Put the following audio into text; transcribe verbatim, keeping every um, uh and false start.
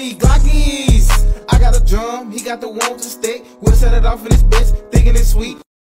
Glocky, Glockies. I got a drum, he got the one with the stick. We'll set it off in this bitch, thinking it's sweet.